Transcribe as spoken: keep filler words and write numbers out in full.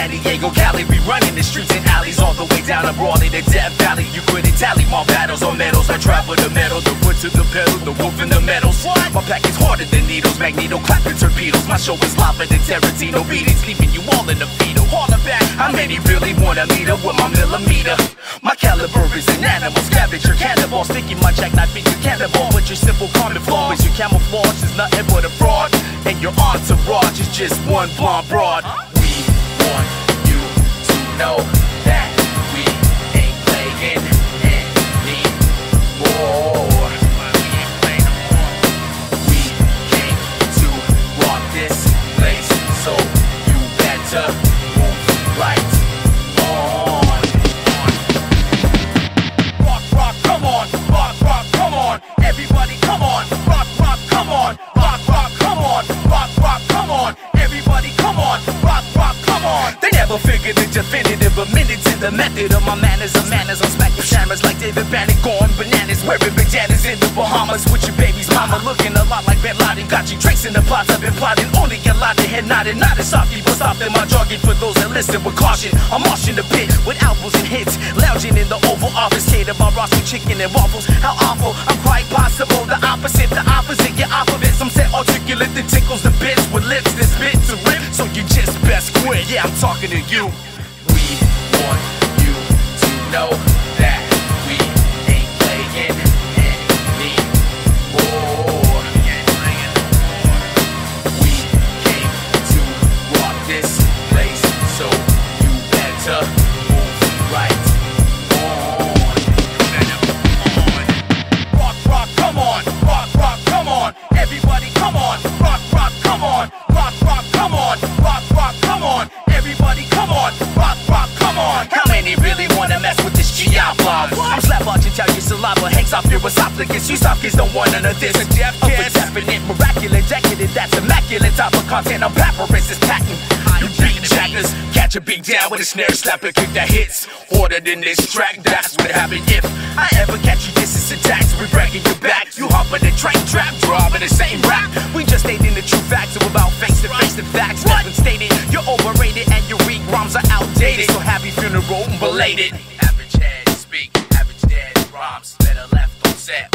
San Diego, Cali, we running the streets and alleys all the way down to Raleigh to Death Valley. You couldn't tally my battles on medals. I travel the metal, the wood to the pedal, the wolf in the metals. My pack is harder than needles, magneto clapping torpedoes. My show is live than Tarantino beatings, leaving you all in the fetal. Holler back, how many really wanna meet up with my millimeter? My caliber is an animal, scavenger, cannibal, sticking my jackknife in your cannibal. But your simple common flaw is your camouflage is nothing but a fraud, and your entourage is just one blonde broad. We want you to know that we ain't playing anymore. We came to rock this place, so you better move right on. Rock, rock, come on, rock, rock, come on, everybody come on, rock, rock, come on, rock, rock, come on, rock, rock, come on, everybody come on, rock, rock, come on. They never figured the definitive, a minute to the method of my manners of manners. I'm smacking shammers like David Bannock, going bananas, wearing bandanas in the Bahamas with your baby's mama, looking a lot like Bin Laden. Got you tracing the plots I've been plotting, only get lot of head nodding, not as softy, but stopping my jargon for those that listen with caution. I'm marching the pit with albums and hits, lounging in the Oval Office, catered by Roscoe Chicken and Waffles. How awful, I'm quite possible, the opposite, the opposite, get off of it. Some say articulate that tickles the bits with lips that spit to rip, so you just best quit. Yeah, I'm talking to you. We want you to know that we ain't playing anymore. We came to rock this place, so you better move right on. Rock, rock, come on, rock, rock, come on, everybody come on, rock, rock, come on, rock, rock, come on, rock, rock, come on, everybody come on, rock, rock, come on. How many really wanna mess with this G I blob? I'm slap out, you tell your saliva hangs off your esophagus. You soft kids don't want none of this. A deaf kid, definite, miraculous, decadent, that's immaculate. Type of content on papyrus is patent. You beat jackers, catch a beat down with a snare slapper, kick that hits harder than this track. That's what happened if I ever catch you. This is attacks, we breaking your back. You hop in the train trap, dropping the same rap. We just stating the true facts about face to face the facts. That's been stated. You're overrated and your weak rhymes are outdated. So happy funeral belated. Average head speak, average dead rhymes, better left on set.